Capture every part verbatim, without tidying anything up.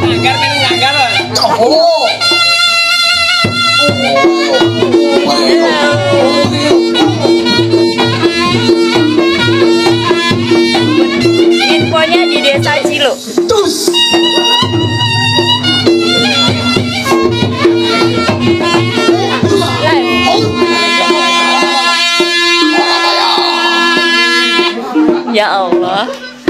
Langgar kan langgar. Oh. Infonya di Desa Cilo. Tus. Ya Allah.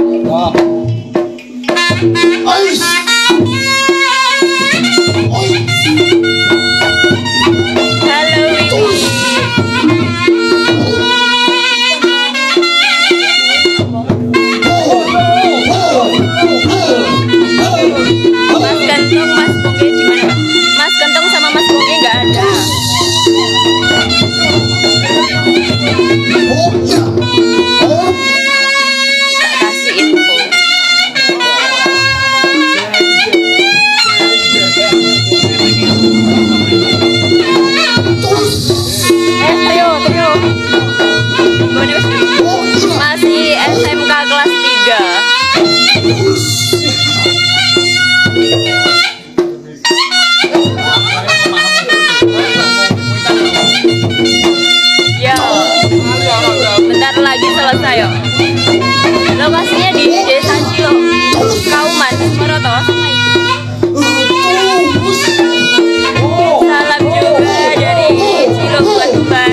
Selesai yo. Lokasinya di Desa Cilo, Kauman, Moroto. Salam juga dari Cilo buat Tuban.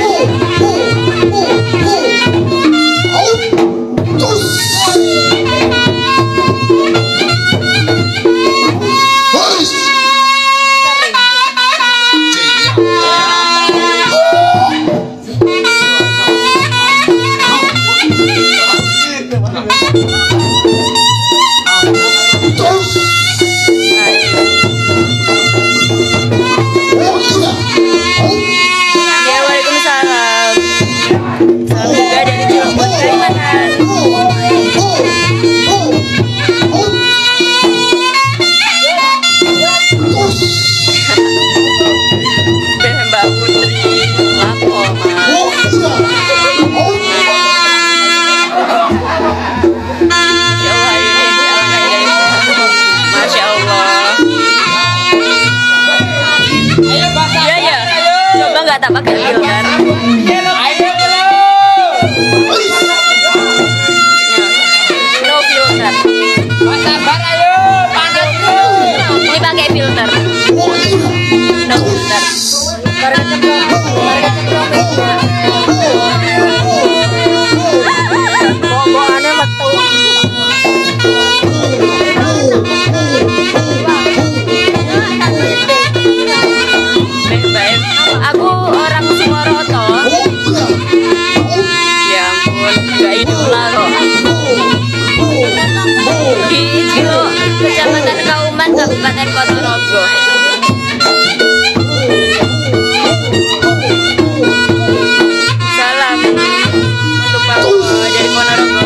Tak pakai filter. No filter. Sabar ayo, panas. Ini pakai filter. No filter. Bawaannya metu. Aku orang Moroto. Ya ampun, gak idola kok. Di Cilo, Kecamatan Kauman, Kabupaten Ponorogo. Salam untuk Pak dari Ponorogo.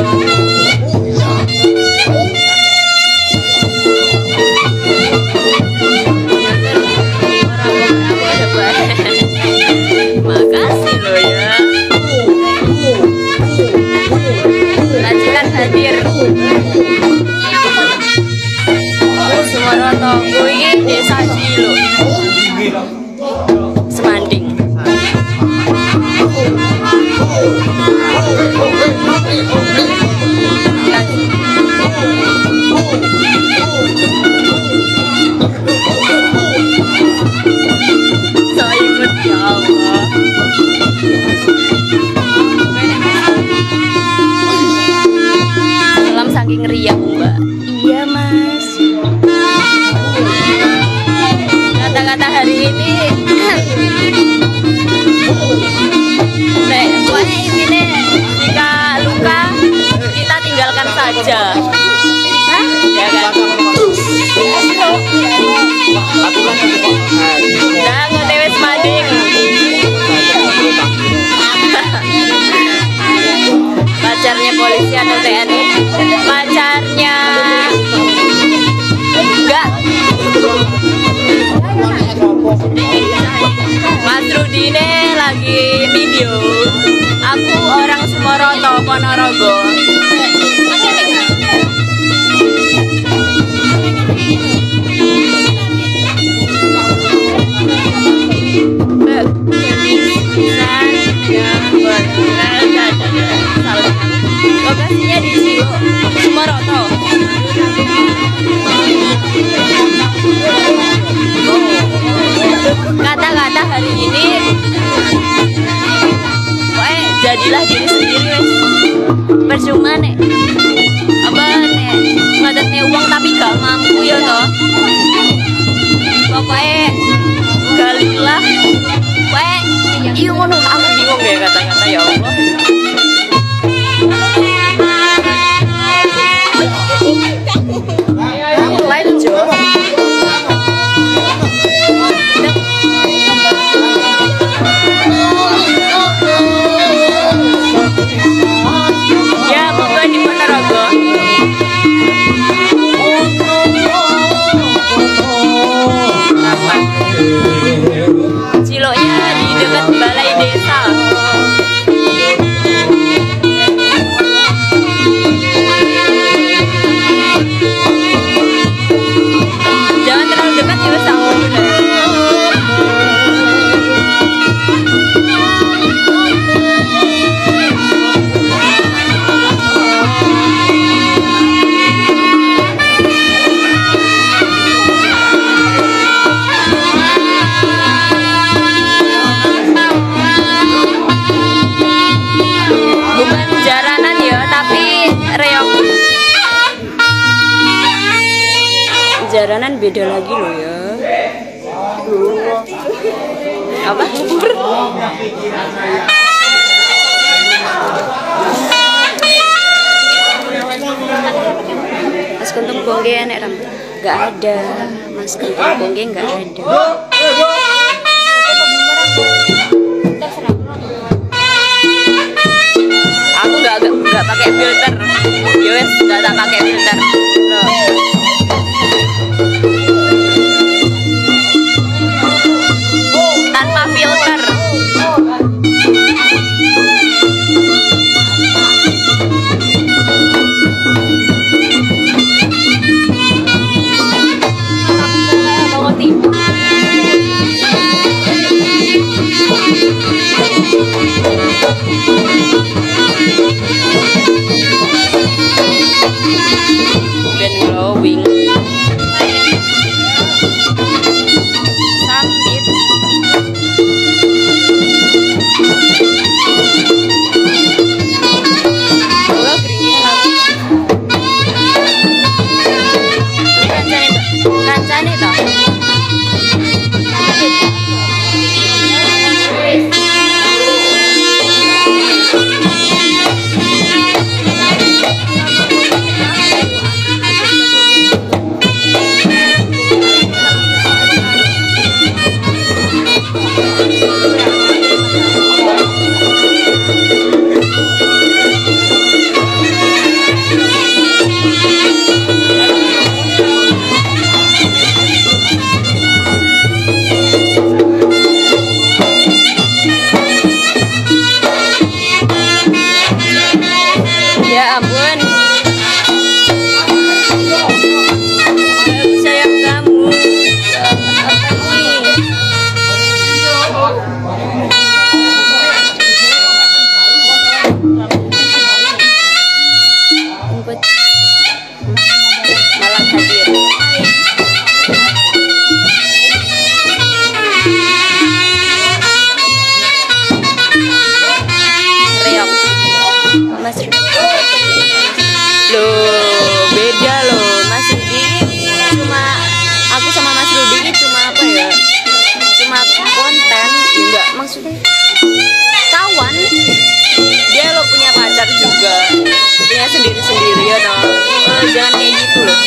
Makasih lo ya. Racikan hadir. Moroto kuwi Desa Cilo. Semanding. So imut ya Allah. Salam saking riang Mbak. Iya Mas. Kata-kata hari ini Nek, pokoknya intinya jika luka kita tinggalkan saja. Hah? Ya kan? Nah, ngotewe semading. Pacarnya polisi atau T N I? Pacarnya enggak. Mas Rudine lagi video. Aku orang Sumoroto, Ponorogo. hari ini pokoknya jadilah diri sendiri wes. Percuma nek apa nek ngadetnya uang tapi gak mampu ya toh. Pokoknya galilah pokoknya iya ngono. Aku bingung ya kata-kata ya Allah. Lain Jo. Ya, monggo di Ponorogo. Ciloknya di dekat balai desa. Jangan terlalu dekat ya Mas. Bukan jaranan ya, tapi reok. Jaranan beda lagi loh ya. Apa? Mas Kuntung Bongge enek ram? Gak ada. Mas Kuntung Bongge gak ada. Aku gak gak, gak pakai filter. Yowes, gak tak pakai filter. Loh. Tanpa filter. Ben glowing. Sampit. Kula gringi kancane kancane to. Ya ampun. Sayang kamu. Apa ini? Emput. Malah hadir. Reok. Mas Loh, beda loh. Mas Rudi cuma aku sama Mas Rudi ini cuma apa ya? Cuma konten, enggak maksudnya kawan. Dia lo punya pacar juga, punya sendiri-sendiri ya no. Eh, jangan kayak gitu loh.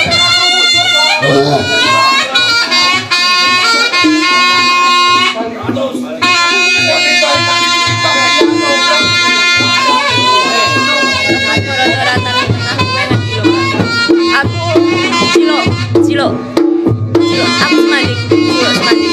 Cilo, Cilo, aku semandi, Cilo semandi.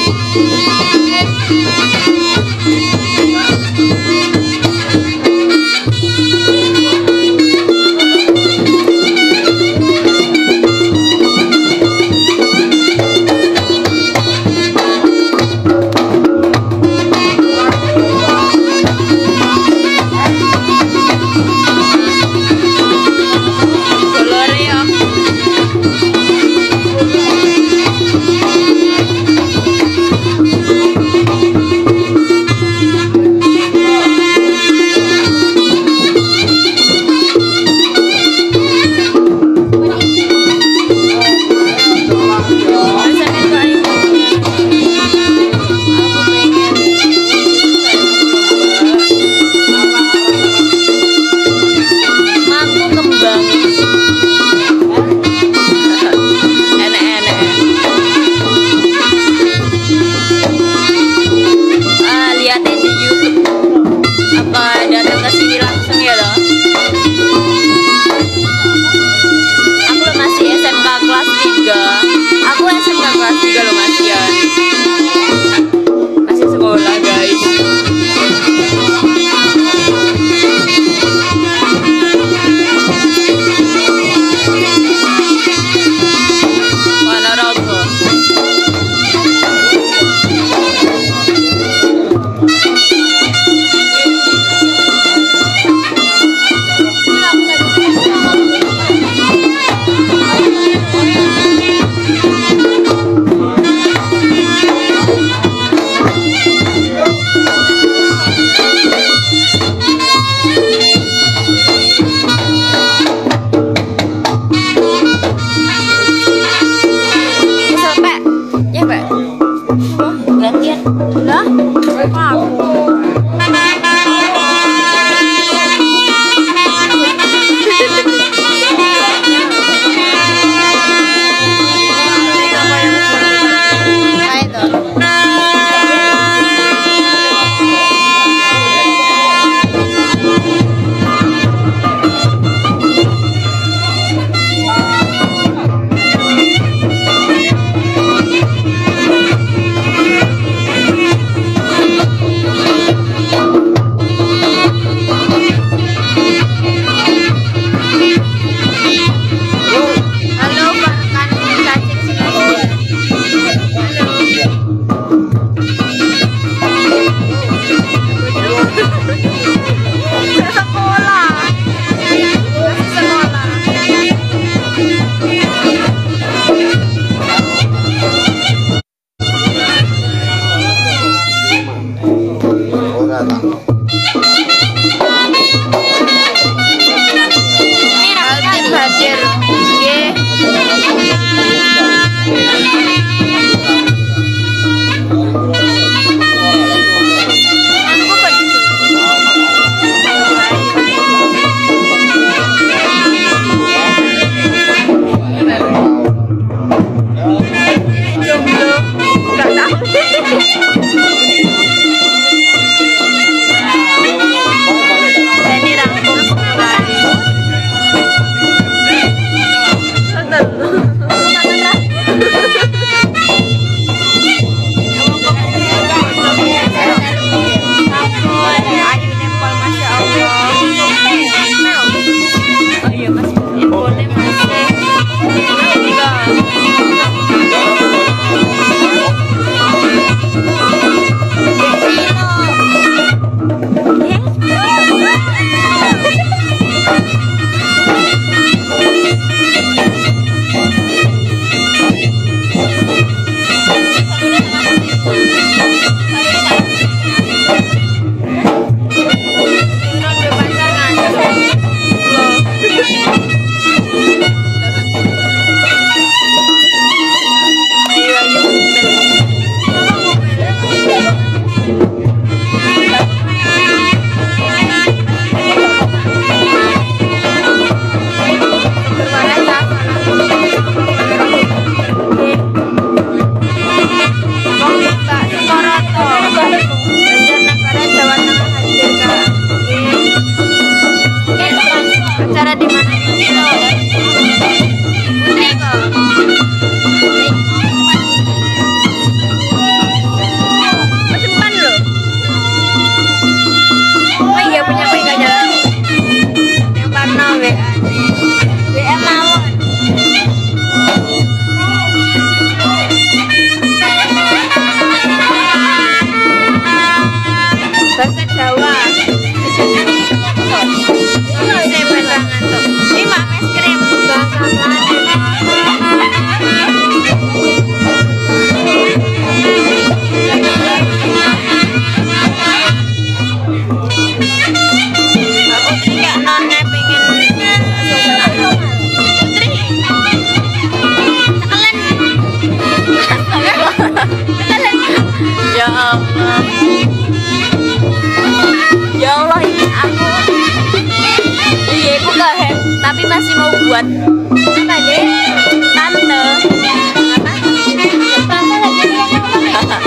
buat apa deh? Tante. Apa? Tante lagi yang ngomong.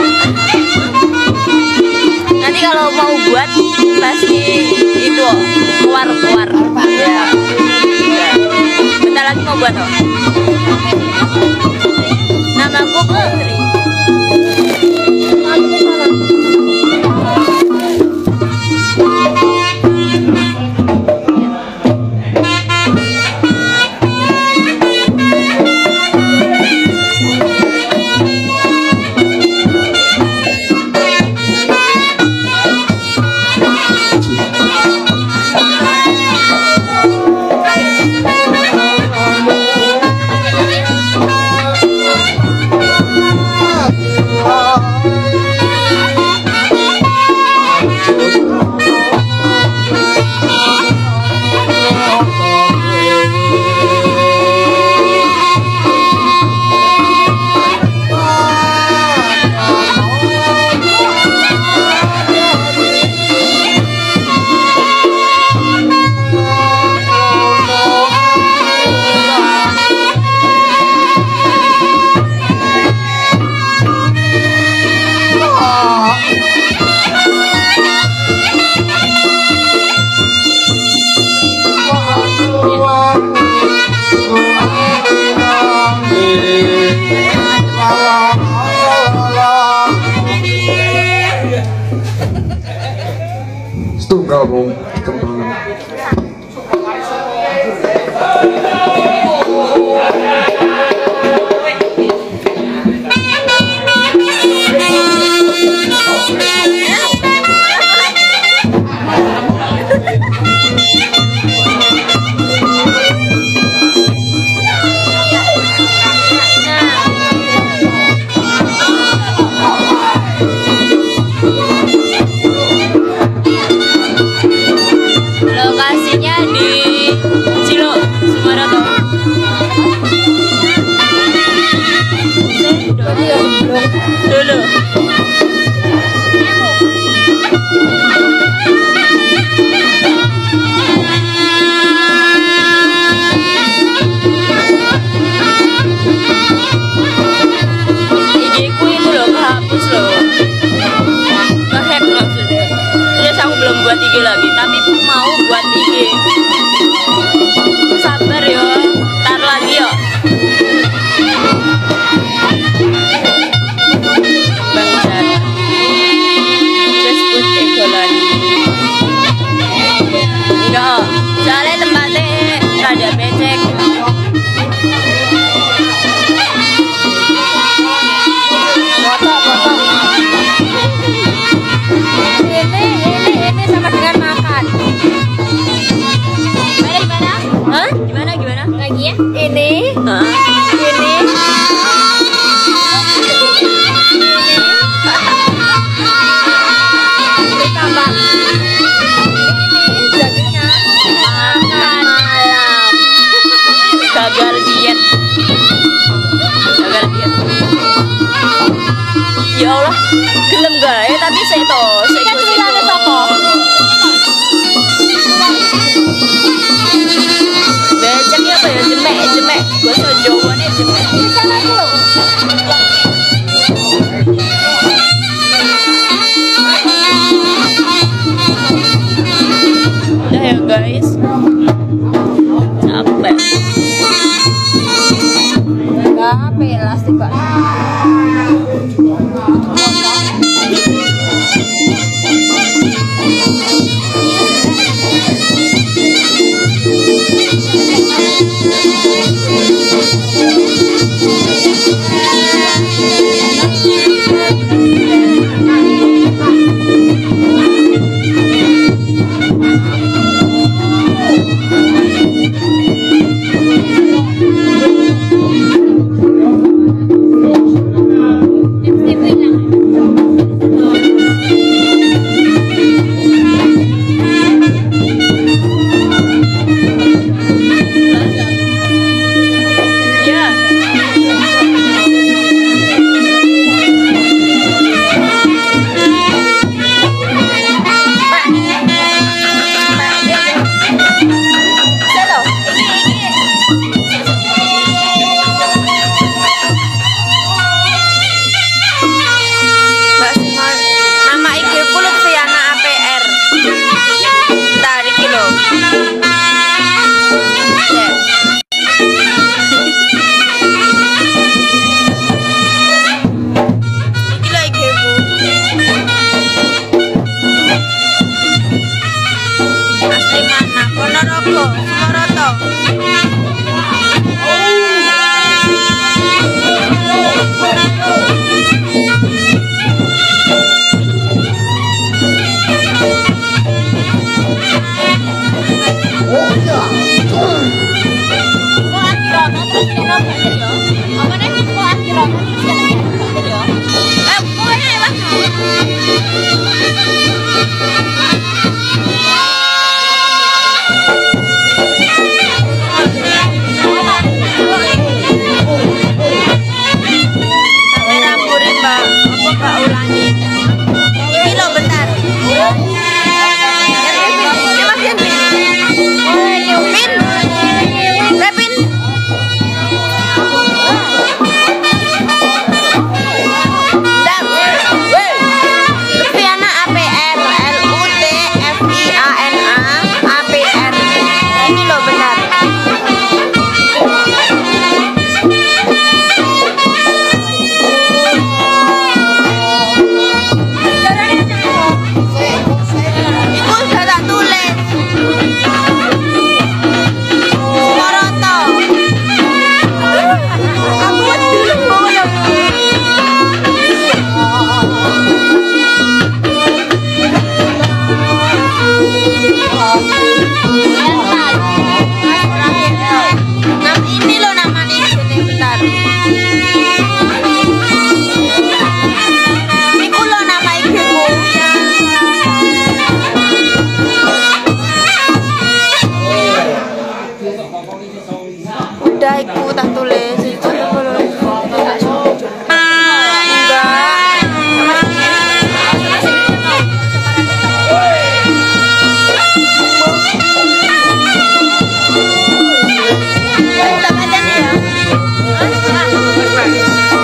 Nanti kalau mau buat pasti itu keluar keluar. Ya. Ya. Bentar lagi mau buat oh. Namaku Putri. Setunggal mau kembangan. Lokasinya di Cilo, Sumarato. Dulu. Ideku itu loh kehapus loh. Ngehack maksudnya. Terus aku belum buat I G lagi, tapi mau buat I G. Sabar yo, tar lagi yo. Bangsat. Just put egolan. Enggak, soalnya tempatnya rada becek. Foto, foto. Ini, ini, ini sama dengan makan. Gimana gimana? Hah? Gimana gimana? Lagi ya? Ini, Hah? ini. Ditambah. Ini jadinya Makan malam. Gagal diet. Gagal diet. Ya Allah, gelem gae tapi sik to, sik Kan tulisannya sopo? becek ya apa ya jemek jemek. Basa Jawane jemek. Tulisan aku loh. Udah ya guys. Capek. Enggak, pelas tiba.